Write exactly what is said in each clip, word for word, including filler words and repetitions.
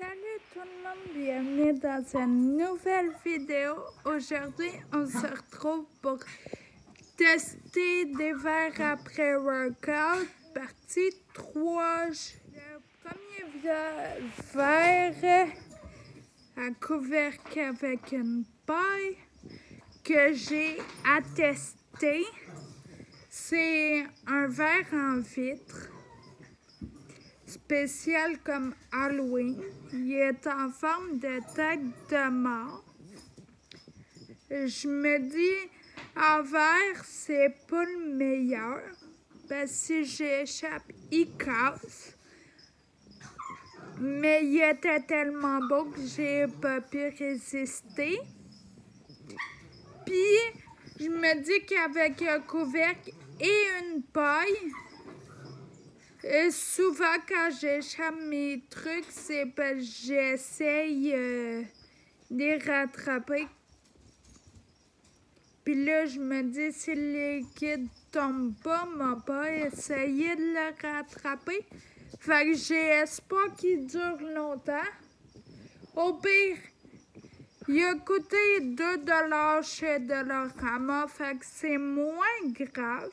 Salut tout le monde, bienvenue dans une nouvelle vidéo. Aujourd'hui, on se retrouve pour tester des verres après workout, partie trois. Le premier verre à couvercle avec une paille que j'ai à tester, c'est un verre en vitre. Spécial comme Halloween. Il est en forme de tête de mort. Je me dis, en verre, c'est pas le meilleur. Parce que si j'échappe, il casse. Mais il était tellement beau que j'ai pas pu résister. Puis, je me dis qu'avec un couvercle et une paille, Et souvent, quand j'échappe mes trucs, c'est parce que j'essaye euh, de les rattraper. Puis là, je me dis, si le liquide tombe pas, m'a pas essayé de le rattraper. Fait que j'ai espoir qu'il dure longtemps. Au pire, il a coûté deux dollars chez Dollarama, fait que c'est moins grave.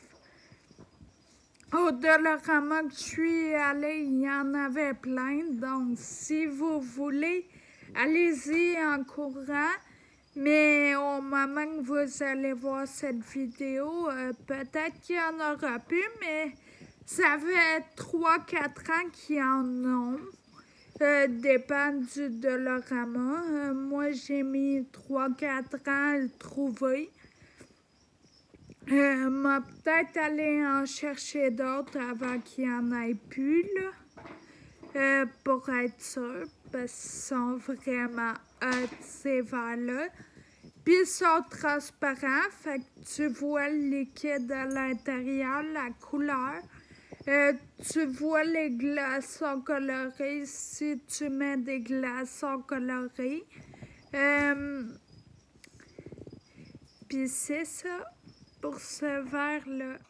Au Dollarama que je suis allée, il y en avait plein. Donc, si vous voulez, allez-y en courant. Mais au moment que vous allez voir cette vidéo, euh, peut-être qu'il y en aura plus, mais ça fait trois quatre ans qu'il y en ont. Euh, dépend du Dollarama. Euh, moi, j'ai mis trois quatre ans à le trouver. Euh, m'a peut-être aller en chercher d'autres avant qu'il n'y en ait plus, là, euh, pour être sûr, parce qu'ils sont vraiment hot, ces verres-là. Puis ils sont transparents, fait que tu vois le liquide à l'intérieur, la couleur. Euh, tu vois les glaçons colorés si tu mets des glaçons colorés. Euh, Puis c'est ça. Pour ce verre-là.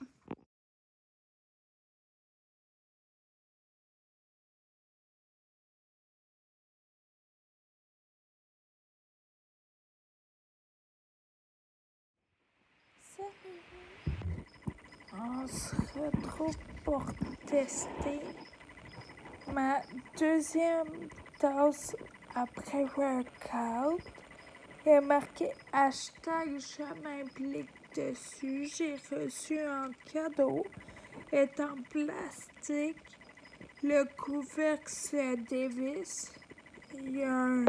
Salut! On se retrouve pour tester ma deuxième tasse après workout. Il est marqué hashtag je m'implique dessus. J'ai reçu un cadeau. Il est en plastique. Le couvercle se dévisse. Il y a un,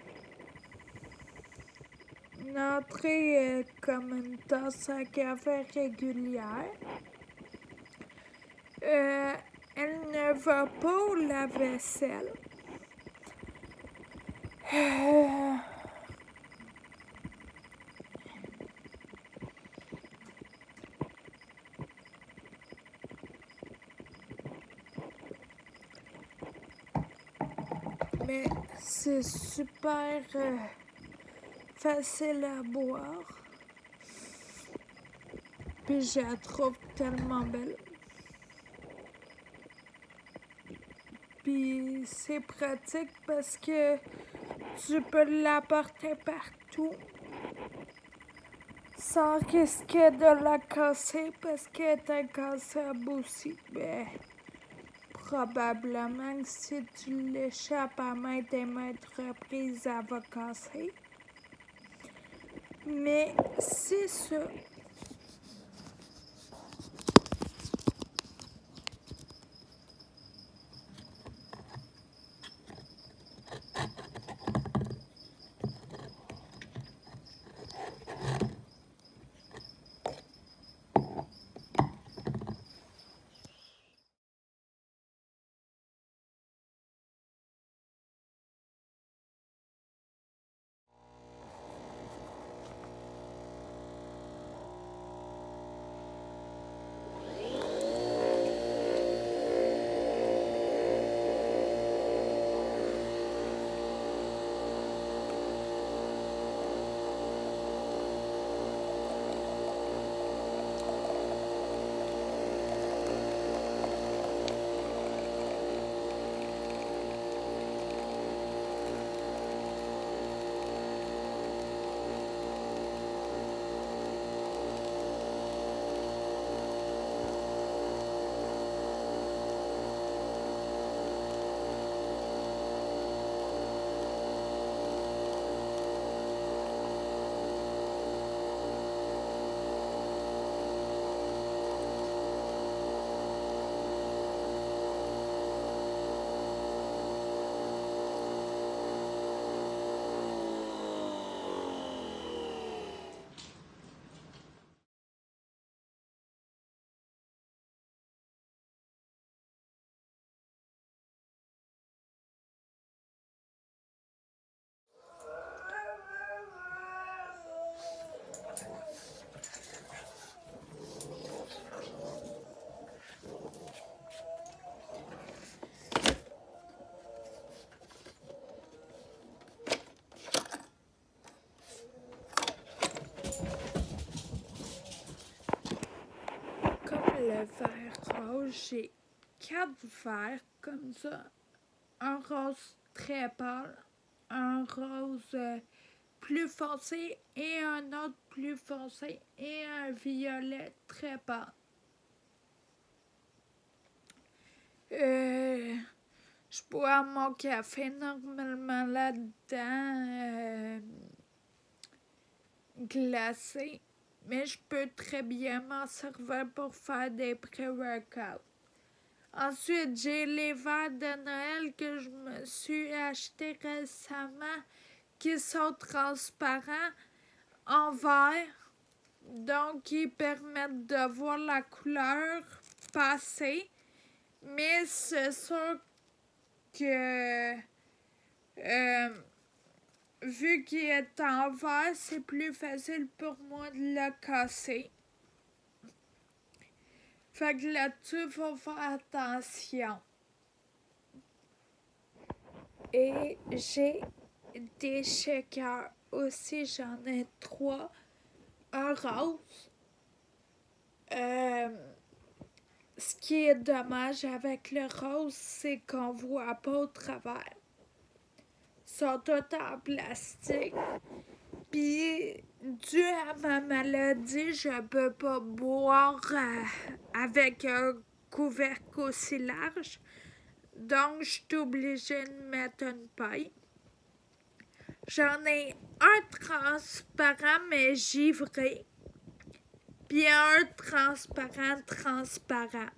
une entrée euh, comme une tasse à café régulière. Euh, elle ne va pas au lave-vaisselle. Euh, mais c'est super euh, facile à boire. Puis je la trouve tellement belle. Puis c'est pratique parce que tu peux l'apporter partout sans risquer de la casser parce qu'elle est cassable aussi. Ben, probablement que si tu l'échappes à maintes et maintes reprises, elle va casser. Mais c'est ça. le vert rose, j'ai quatre verres comme ça. Un rose très pâle, un rose euh, plus foncé et un autre plus foncé et un violet très pâle. Euh, je bois mon café normalement là-dedans euh, glacé, mais je peux très bien m'en servir pour faire des pré-workouts. Ensuite, j'ai les verres de Noël que je me suis achetés récemment qui sont transparents en verre. Donc, ils permettent de voir la couleur passer. Mais c'est sûr que euh, vu qu'il est en verre, c'est plus facile pour moi de le casser. Fait que là-dessus, il faut faire attention. Et j'ai des shakers aussi, j'en ai trois. Un rose. Euh, ce qui est dommage avec le rose, c'est qu'on voit pas au travers. Ils sont tous en plastique. Puis, dû à ma maladie, je peux pas boire euh, avec un couvercle aussi large. Donc, je suis obligée de mettre une paille. J'en ai un transparent, mais givré. Puis un transparent, transparent.